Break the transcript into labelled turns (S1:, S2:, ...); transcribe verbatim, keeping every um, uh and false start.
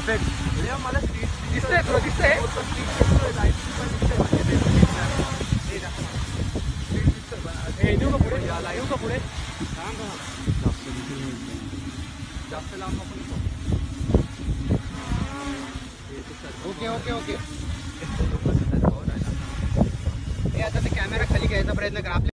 S1: Perfect.
S2: मला street
S1: दिसतंय bro, दिसतंय. हे देऊ का पुढे, देऊ का पुढे.
S2: जास्त लांब नको.
S1: Okay okay okay. हे आता ते कॅमेरा खाली घ्यायचा प्रयत्न करा.